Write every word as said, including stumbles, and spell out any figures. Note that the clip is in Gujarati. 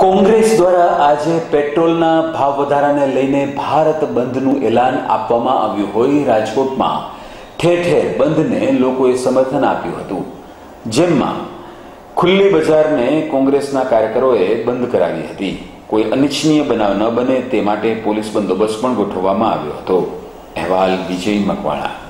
કોંગ્રેસ દ્વારા આજે પેટ્રોલના ભાવ વધારાને લઈને ભારત બંધનું એલાન આપવામાં આવ્યું હોય રાજકોટમાં ઠેર ઠેર બંધને લોકોએ સમર્થન આપ્યું હતું, જેમાં ખુલ્લી બજારને કોંગ્રેસના કાર્યકરોએ બંધ કરાવી હતી। કોઈ અનિચ્છનીય બનાવ ન બને તે માટે પોલીસ બંદોબસ્ત પણ ગોઠવવામાં આવ્યો હતો। અહેવાલ વિજય મકવાણા।